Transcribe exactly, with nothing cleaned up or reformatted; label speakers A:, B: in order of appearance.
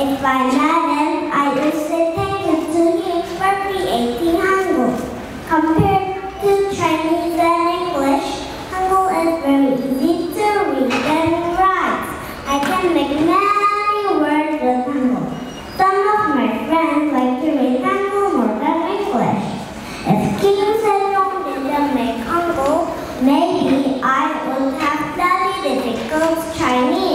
A: It's by Madden. I would say thank you to him for creating Hangul. Compared to Chinese and English, Hangul is very easy to read and write. I can make many words with Hangul. Some of my friends like to read Hangul more than English. If Kim Sejong didn't make Hangul, maybe I would have studied difficult Chinese.